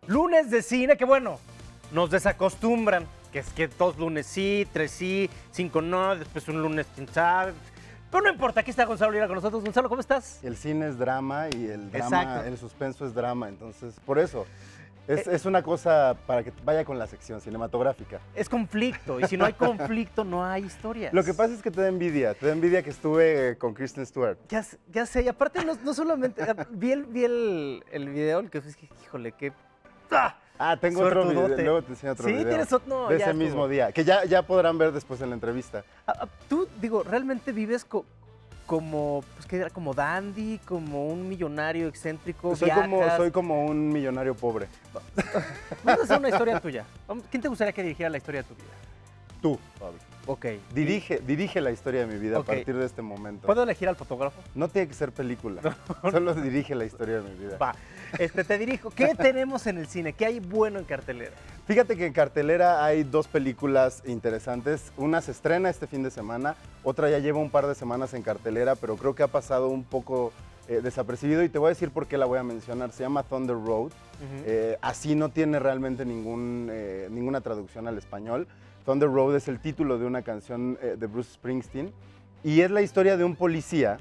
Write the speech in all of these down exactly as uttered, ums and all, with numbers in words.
Lunes de cine, que bueno, nos desacostumbran, que es que dos lunes sí, tres sí, cinco no, después un lunes quién sabe. Pero no importa, aquí está Gonzalo Lira con nosotros. Gonzalo, ¿cómo estás? El cine es drama y el drama, Exacto. el suspenso es drama, entonces por eso. Es, Eh, es una cosa para que vaya con la sección cinematográfica. Es conflicto, y si no hay conflicto, no hay historias. Lo que pasa es que te da envidia, te da envidia que estuve con Kristen Stewart. Ya, sé- ya sé, y aparte no, no solamente, eh, vi el, vi el, el video, el que fue, híjole, qué... ¡Ah! Ah, tengo otro video, Suertudote. luego te enseño otro Sí, video. tienes otro, no, de ya ese estuvo. mismo día, que ya, ya podrán ver después en la entrevista. Ah, ah, Tú, digo, realmente vives co- como, pues que era como dandy, como un millonario excéntrico, Soy como, viajas. soy como un millonario pobre. Vamos a hacer una historia tuya. Vamos- ¿Quién te gustaría que dirigiera la historia de tu vida? Tú, Pablo. Ok. Dirige, dirige la historia de mi vida Ok. a partir de este momento. ¿Puedo elegir al fotógrafo? No tiene que ser película, solo dirige la historia de mi vida. Va. Este, te dirijo. ¿Qué tenemos en el cine? ¿Qué hay bueno en cartelera? Fíjate que en cartelera hay dos películas interesantes. Una se estrena este fin de semana, otra ya lleva un par de semanas en cartelera, pero creo que ha pasado un poco eh, desapercibido y te voy a decir por qué la voy a mencionar. Se llama Thunder Road. Eh, así no tiene realmente ningún, eh, ninguna traducción al español. Thunder Road es el título de una canción eh, de Bruce Springsteen y es la historia de un policía.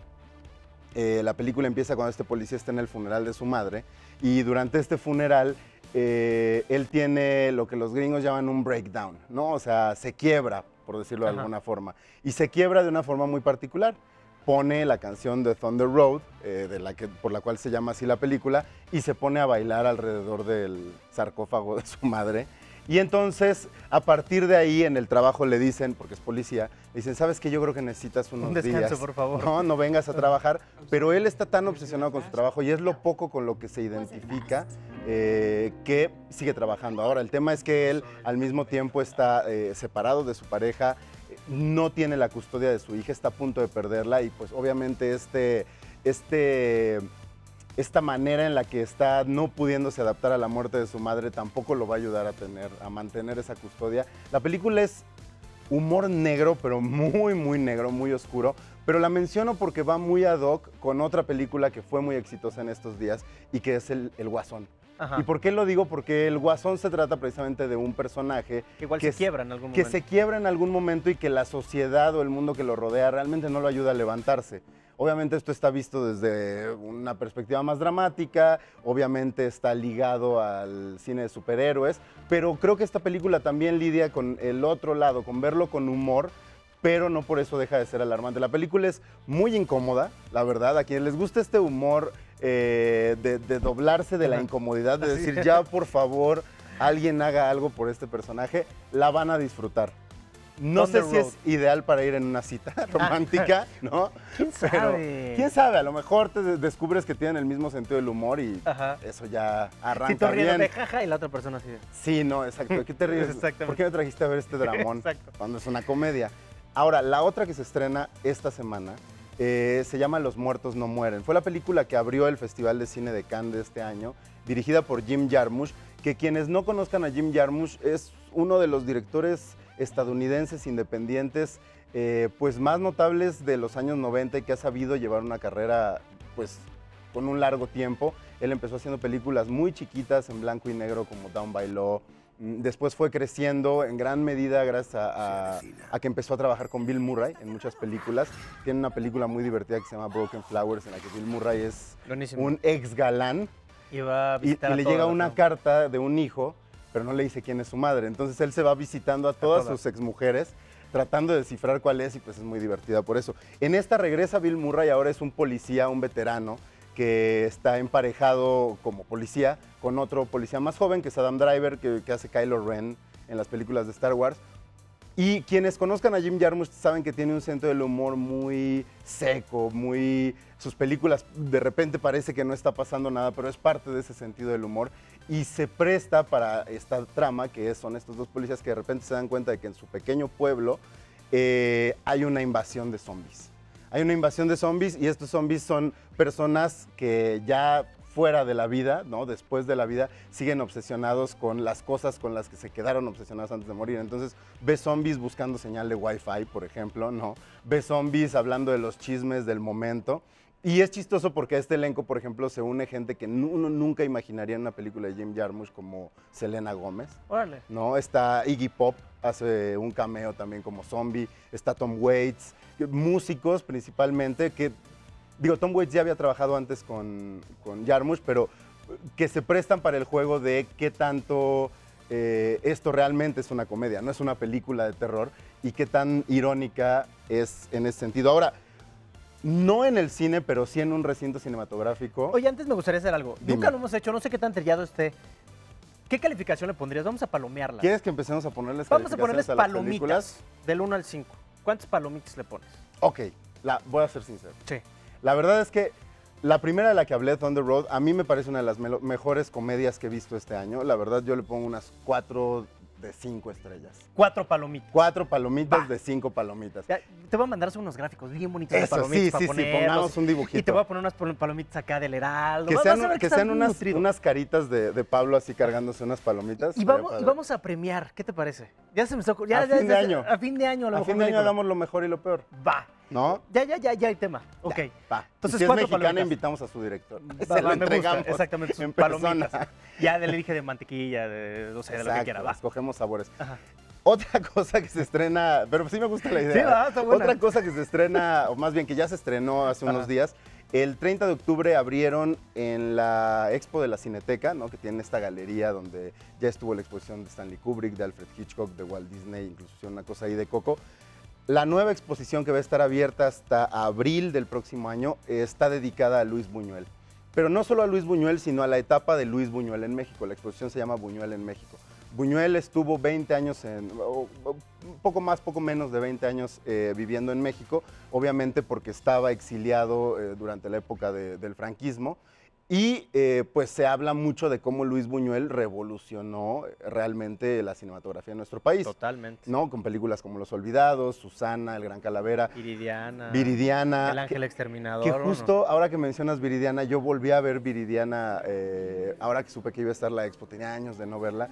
Eh, la película empieza cuando este policía está en el funeral de su madre y durante este funeral eh, él tiene lo que los gringos llaman un breakdown, ¿no? O sea, se quiebra, por decirlo de Ajá. alguna forma, y se quiebra de una forma muy particular. Pone la canción de Thunder Road, eh, de la que, por la cual se llama así la película, y se pone a bailar alrededor del sarcófago de su madre. Y entonces, a partir de ahí, en el trabajo le dicen, porque es policía, le dicen, ¿sabes qué? Yo creo que necesitas unos Un descanso, días. por favor. No, no vengas a trabajar. Pero él está tan obsesionado con su trabajo y es lo poco con lo que se identifica eh, que sigue trabajando. Ahora, el tema es que él al mismo tiempo está eh, separado de su pareja, no tiene la custodia de su hija, está a punto de perderla y pues obviamente este... este esta manera en la que está no pudiéndose adaptar a la muerte de su madre tampoco lo va a ayudar a tener, a mantener esa custodia. La película es humor negro, pero muy, muy negro, muy oscuro. Pero la menciono porque va muy ad hoc con otra película que fue muy exitosa en estos días y que es El, el Guasón. Ajá. ¿Y por qué lo digo? Porque El Guasón se trata precisamente de un personaje Que igual que se quiebra en algún que momento. se quiebra en algún momento y que la sociedad o el mundo que lo rodea realmente no lo ayuda a levantarse. Obviamente esto está visto desde una perspectiva más dramática, obviamente está ligado al cine de superhéroes, pero creo que esta película también lidia con el otro lado, con verlo con humor, pero no por eso deja de ser alarmante. La película es muy incómoda, la verdad, a quienes les gusta este humor eh, de, de doblarse de la Ajá. incomodidad, de Así. decir ya por favor alguien haga algo por este personaje, la van a disfrutar. No sé Thunder si Road. es ideal para ir en una cita romántica, ¿no? ¿Quién Pero, sabe? ¿quién sabe? A lo mejor te de- descubres que tienen el mismo sentido del humor y Ajá. eso ya Si arranca tú ríes bien. de jaja y la otra persona así de... Sí, no, exacto. ¿Qué te ríes? Exactamente. ¿Por qué me trajiste a ver este dramón Exacto. cuando es una comedia? Ahora, la otra que se estrena esta semana eh, se llama Los muertos no mueren. Fue la película que abrió el Festival de Cine de Cannes de este año, dirigida por Jim Jarmusch, que quienes no conozcan a Jim Jarmusch es uno de los directores estadounidenses independientes eh, pues más notables de los años noventa y que ha sabido llevar una carrera pues con un largo tiempo. Él empezó haciendo películas muy chiquitas en blanco y negro como Down by Law. Mm, Después fue creciendo en gran medida gracias a, a- a que empezó a trabajar con Bill Murray en muchas películas. Tiene una película muy divertida que se llama Broken Flowers en la que Bill Murray es Buenísimo. un ex galán Y va a y, visitar y a le todas llega las- una carta de un hijo, pero no le dice quién es su madre. Entonces él se va visitando a todas, todas. sus exmujeres, tratando de descifrar cuál es y pues es muy divertida por eso. En esta regresa Bill Murray, ahora es un policía, un veterano, que está emparejado como policía con otro policía más joven, que es Adam Driver, que, que hace Kylo Ren en las películas de Star Wars. Y quienes conozcan a Jim Jarmusch saben que tiene un sentido del humor muy seco, muy... Sus películas de repente parece que no está pasando nada, pero es parte de ese sentido del humor y se presta para esta trama que es- son estos dos policías que de repente se dan cuenta de que en su pequeño pueblo eh, hay una invasión de zombies. Hay una invasión de zombies y estos zombies son personas que ya fuera de la vida, ¿no? Después de la vida, siguen obsesionados con las cosas con las que se quedaron obsesionados antes de morir. Entonces, ves zombies buscando señal de Wi-Fi, por ejemplo, ¿no? Ves zombies hablando de los chismes del momento. Y es chistoso porque a este elenco, por ejemplo, se une gente que nu- uno nunca imaginaría en una película de Jim Jarmusch, como Selena Gómez, Órale. ¿no? Está Iggy Pop, hace un cameo también como zombie, está Tom Waits, que- músicos principalmente, que, digo, Tom Waits ya había trabajado antes con, con Jarmusch, pero que se prestan para el juego de qué tanto eh, esto realmente es una comedia, no es una película de terror, y qué tan irónica es en ese sentido. Ahora, no en el cine, pero sí en un recinto cinematográfico. Oye, antes me gustaría hacer algo. Dime. Nunca lo hemos hecho, no sé qué tan trillado esté. ¿Qué calificación le pondrías? Vamos a palomearla. ¿Quieres que empecemos a ponerles Vamos a ponerles calificaciones a las películas? palomitas del uno al cinco. ¿Cuántas palomitas le pones? Ok, la, voy a ser sincero. Sí. La verdad es que la primera de la que hablé, Thunder Road, a mí me parece una de las melo- mejores comedias que he visto este año. La verdad, yo le pongo unas cuatro de cinco estrellas. Cuatro palomitas. Cuatro palomitas Va. de cinco palomitas. Ya, te voy a mandar unos gráficos bien bonitos de Eso, palomitas sí, para sí, sí, ponerlos. pongamos un dibujito. Y te voy a poner unas pal- palomitas acá del Heraldo. Que Vas- sean, vas a ver que está sean bien unas, nutrido. unas caritas de, de Pablo así cargándose unas palomitas. Y estaría vamos, y padre. vamos a premiar. ¿Qué te parece? Ya se me está ocurriendo. A ya- fin ya- de ya- año. A fin de año. a lo A mejor fin de año película. hagamos lo mejor y lo peor, Va. ¿no? Ya, ya, ya, ya hay tema. Ok. Va. Entonces, y si es cuatro mexicana, palomitas. invitamos a su director. Va, Se va, lo me gusta, entregamos exactamente, sus en palomitas. persona. Ya le dije de mantequilla, de, o sea, de lo que Exacto, quiera, va. escogemos sabores. Ajá. Otra cosa que se estrena, pero sí me gusta la idea. Sí, va, está buena. Otra cosa que se estrena, o más bien que ya se estrenó hace unos Ajá. días, el treinta de octubre abrieron en la Expo de la Cineteca, ¿no? Que tiene esta galería donde ya estuvo la exposición de Stanley Kubrick, de Alfred Hitchcock, de Walt Disney, incluso hicieron una cosa ahí de Coco. La nueva exposición, que va a estar abierta hasta abril del próximo año, está dedicada a Luis Buñuel. Pero no solo a Luis Buñuel, sino a la etapa de Luis Buñuel en México. La exposición se llama Buñuel en México. Buñuel estuvo veinte años, en, o- o un poco más, poco menos de veinte años eh, viviendo en México, obviamente porque estaba exiliado eh, durante la época de- del franquismo. Y eh, pues se habla mucho de cómo Luis Buñuel revolucionó realmente la cinematografía en nuestro país. Totalmente. ¿No? Con películas como Los Olvidados, Susana, El Gran Calavera, Viridiana. Viridiana. El Ángel que- Exterminador. Que ¿o no? justo ahora que mencionas Viridiana, yo volví a ver Viridiana, eh, ahora que supe que iba a estar la expo, tenía años de no verla,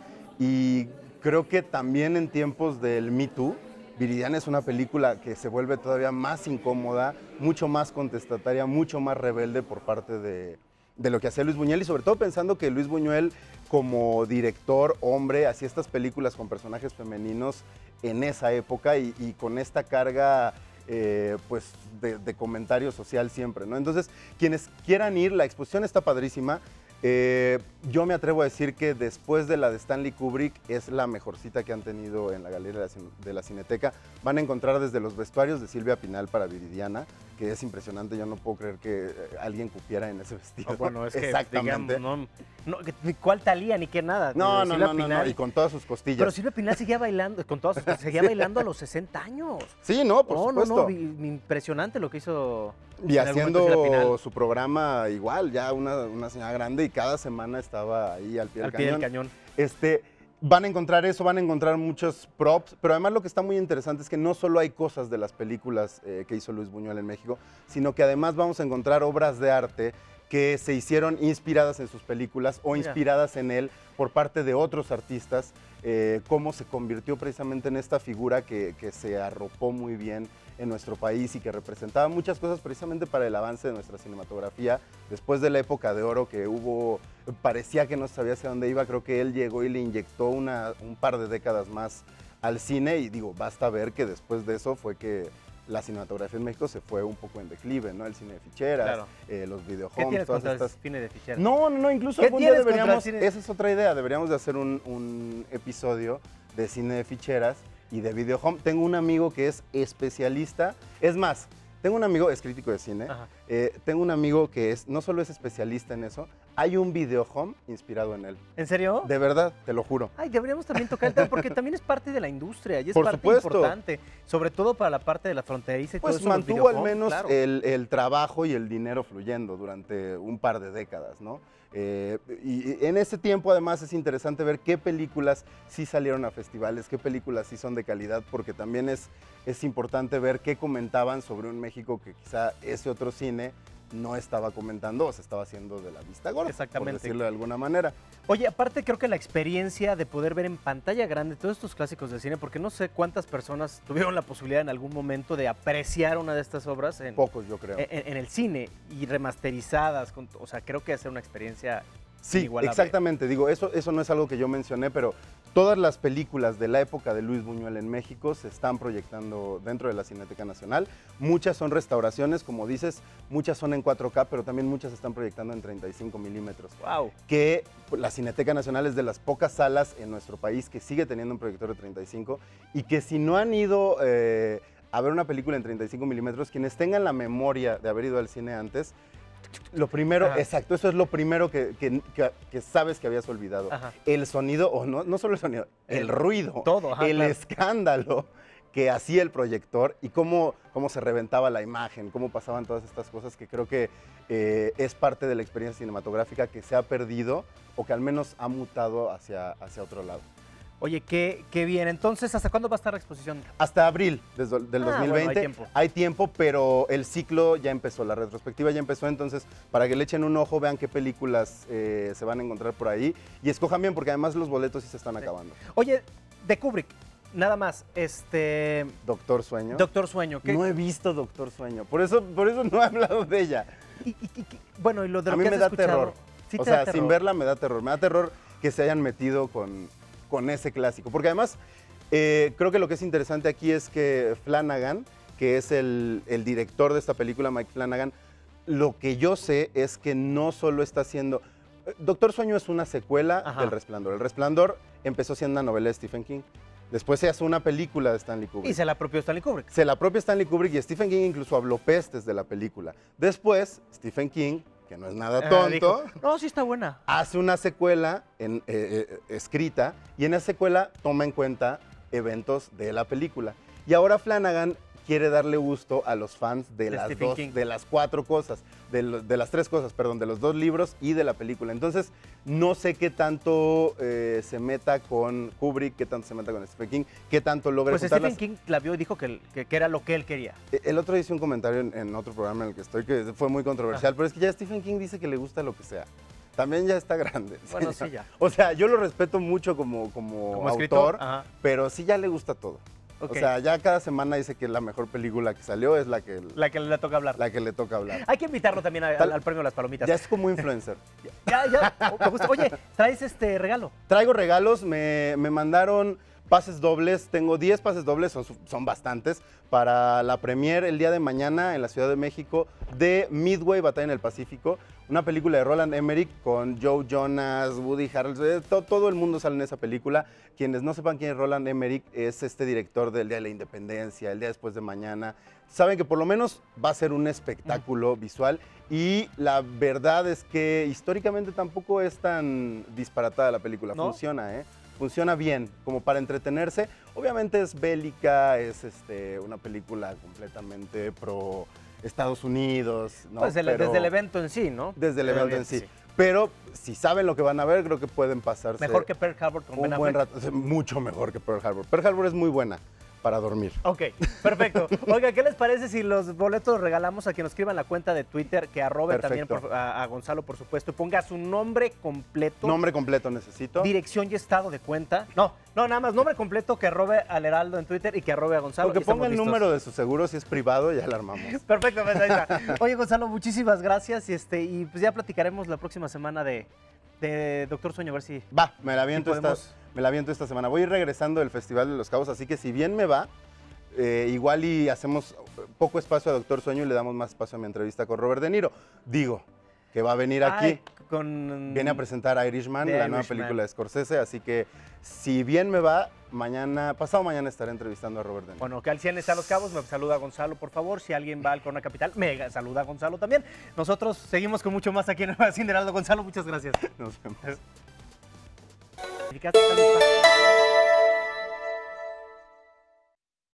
y creo que también en tiempos del Me Too, Viridiana es una película que se vuelve todavía más incómoda, mucho más contestataria, mucho más rebelde por parte de, de lo que hacía Luis Buñuel, y sobre todo pensando que Luis Buñuel, como director, hombre, hacía estas películas con personajes femeninos en esa época y, y con esta carga eh, pues de, de comentario social siempre, ¿no? Entonces, quienes quieran ir, la exposición está padrísima. Eh, yo me atrevo a decir que después de la de Stanley Kubrick es la mejor cita que han tenido en la Galería de la, Cine- de la Cineteca. Van a encontrar desde los vestuarios de Silvia Pinal para Viridiana, que es impresionante, yo no puedo creer que eh, alguien cupiera en ese vestido. Ah, bueno, es que, exactamente. digamos, no, no, que- ni cuál Talía ni qué nada. no, de no, Silvia no, no, no, Pinal. y con todas sus costillas. Pero Silvia Pinal seguía bailando, con todas sus- seguía bailando a los sesenta años. Sí, no, por no, supuesto. no, no, vi- impresionante lo que hizo. Y en algún momento Silvia haciendo Pinal. su programa igual, ya una, una señora grande, y cada semana estaba ahí al pie del Al pie cañón. del cañón. Este, van a encontrar eso, van a encontrar muchos props, pero además lo que está muy interesante es que no solo hay cosas de las películas eh, que hizo Luis Buñuel en México, sino que además vamos a encontrar obras de arte que se hicieron inspiradas en sus películas o Mira. inspiradas en él por parte de otros artistas, eh, cómo se convirtió precisamente en esta figura que, que se arropó muy bien en nuestro país y que representaba muchas cosas precisamente para el avance de nuestra cinematografía. Después de la época de oro que hubo, parecía que no sabía hacia dónde iba, creo que él llegó y le inyectó una, un par de décadas más al cine, y digo, basta ver que después de eso fue que la cinematografía en México se fue un poco en declive, ¿no? El cine de ficheras, Claro. eh, los ¿Qué videohomes, tienes todas contra estas... el cine de fichera? No, no, no, incluso ¿Qué algún día tienes contra el deberíamos, cine? esa es otra idea, deberíamos de hacer un, un episodio de cine de ficheras y de videohome. Tengo un amigo que es especialista, es más, tengo un amigo, es crítico de cine, Ajá. eh, tengo un amigo que es, no solo es especialista en eso, hay un videohome inspirado en él. ¿En serio? De verdad, te lo juro. Ay, deberíamos también tocar el tema porque también es parte de la industria y es Por parte supuesto. importante, sobre todo para la parte de la fronteriza y todo Pues eso. los mantuvo al videojuegos, menos claro. el, el trabajo y el dinero fluyendo durante un par de décadas, ¿no? Eh, y y en ese tiempo además es interesante ver qué películas sí salieron a festivales, qué películas sí son de calidad, porque también es, es importante ver qué comentaban sobre un México que quizá ese otro cine no estaba comentando o se estaba haciendo de la vista gorda, Exactamente. por decirlo de alguna manera. Oye, aparte creo que la experiencia de poder ver en pantalla grande todos estos clásicos del cine, porque no sé cuántas personas tuvieron la posibilidad en algún momento de apreciar una de estas obras en, Pocos, yo creo. en, en el cine y remasterizadas, con, o sea, creo que hace una experiencia Sí, inigualable. exactamente. Digo, eso, eso no es algo que yo mencioné, pero todas las películas de la época de Luis Buñuel en México se están proyectando dentro de la Cineteca Nacional. Muchas son restauraciones, como dices, muchas son en cuatro K, pero también muchas se están proyectando en treinta y cinco milímetros. Wow. Que la Cineteca Nacional es de las pocas salas en nuestro país que sigue teniendo un proyector de treinta y cinco y que si no han ido eh, a ver una película en treinta y cinco milímetros, quienes tengan la memoria de haber ido al cine antes, lo primero, Ajá. exacto, eso es lo primero que, que- que- que sabes que habías olvidado. Ajá. El sonido, o no, no solo el sonido, el, El- ruido, todo, ajá, el claro. escándalo que hacía el proyector y cómo, cómo se reventaba la imagen, cómo pasaban todas estas cosas que creo que eh, es parte de la experiencia cinematográfica que se ha perdido o que al menos ha mutado hacia, hacia otro lado. Oye, qué, qué bien. Entonces, ¿hasta cuándo va a estar la exposición? Hasta abril desde, del Ah, dos mil veinte. bueno, hay tiempo. Hay tiempo, pero el ciclo ya empezó, la retrospectiva ya empezó, entonces para que le echen un ojo, vean qué películas eh, se van a encontrar por ahí y escojan bien, porque además los boletos sí se están acabando. Oye, de Kubrick, nada más, este... Doctor Sueño. Doctor Sueño, ¿qué? No he visto Doctor Sueño, por eso, por eso no he hablado de ella. Y, y- y- y- bueno, y lo de lo A mí que me has da escuchado, terror. ¿sí O te da sea, sin terror? verla me da terror. Me da terror que se hayan metido con, con ese clásico. Porque además, eh, creo que lo que es interesante aquí es que Flanagan, que es el, el director de esta película, Mike Flanagan, lo que yo sé es que no solo está haciendo... Doctor Sueño es una secuela Ajá. del Resplandor. El Resplandor empezó siendo una novela de Stephen King. Después se hace una película de Stanley Kubrick. Y se la apropió Stanley Kubrick. Se la propia Stanley Kubrick y Stephen King incluso habló pestes de la película. Después, Stephen King, que no es nada Ah, tonto, dijo, no, sí está buena. hace una secuela en, eh, eh, escrita y en esa secuela toma en cuenta eventos de la película. Y ahora Flanagan quiere darle gusto a los fans de, De las, Stephen dos, King. de las cuatro cosas, de, lo- de las tres cosas, perdón, de los dos libros y de la película. Entonces, no sé qué tanto eh, se meta con Kubrick, qué tanto se meta con Stephen King, qué tanto logra Pues juntarlas. Stephen King la vio y dijo que, que- que era lo que él quería. El otro día hice un comentario en, en otro programa en el que estoy que fue muy controversial, Ajá. pero es que ya Stephen King dice que le gusta lo que sea. También ya está grande. Bueno, sí, ya. O sea, yo lo respeto mucho como, como, Como autor, escritor, ajá. pero sí ya le gusta todo. Ok. O sea, ya cada semana dice que la mejor película que salió es la que, La que le toca hablar. la que le toca hablar. Hay que invitarlo también a- Tal- al, al premio de las palomitas. Ya es como influencer. Ya, ya. o- me gusta. Oye, traes este regalo. Traigo regalos, me, me mandaron pases dobles, tengo diez pases dobles, son, su- son bastantes, para la premiere el día de mañana en la Ciudad de México de Midway, Batalla en el Pacífico, una película de Roland Emmerich con Joe Jonas, Woody Harrelson, to- todo el mundo sale en esa película. Quienes no sepan quién es Roland Emmerich, es este director del Día de la Independencia, el día después de mañana. Saben que por lo menos va a ser un espectáculo visual y la verdad es que históricamente tampoco es tan disparatada la película, ¿No? funciona, ¿eh? Funciona bien, como para entretenerse. Obviamente es bélica, es este, una película completamente pro Estados Unidos, ¿no? Pues el- Pero- desde el evento en sí, ¿no? Desde el Desde evento en sí. Pero si saben lo que van a ver, creo que pueden pasarse Mejor que Pearl Harbor con un Ben buen Affleck. rato. O sea, mucho mejor que Pearl Harbor. Pearl Harbor es muy buena para dormir. Ok, perfecto. Oiga, ¿qué les parece si los boletos los regalamos a quien nos escriba en la cuenta de Twitter, que arrobe también Perfecto. por- a, a Gonzalo, por supuesto, y ponga su nombre completo, Nombre completo necesito. dirección y estado de cuenta? No, no, nada más, nombre completo, que arrobe al Heraldo en Twitter y que arrobe a Gonzalo. Porque y estamos ponga el listos. número de su seguro, si es privado, ya lo armamos. Perfecto, pues ahí está. Oye, Gonzalo, muchísimas gracias y, este, y pues ya platicaremos la próxima semana de, de Doctor Sueño, a ver si... Va, me la aviento, Sí podemos. esta, me la aviento esta semana. Voy a ir regresando del Festival de los Cabos, así que si bien me va, eh, igual y hacemos poco espacio a Doctor Sueño y le damos más espacio a mi entrevista con Robert De Niro. Digo, que va a venir aquí. Ay, con... Viene a presentar Irishman, The la nueva Irishman. película de Scorsese, así que si bien me va, mañana, pasado mañana estaré entrevistando a Robert De Niro. Bueno, que al cien está Los Cabos, me saluda Gonzalo, por favor. Si alguien va al Corona Capital, me saluda Gonzalo también. Nosotros seguimos con mucho más aquí en el Magazine de Heraldo. Gonzalo, muchas gracias. Nos vemos. ¿Está lista?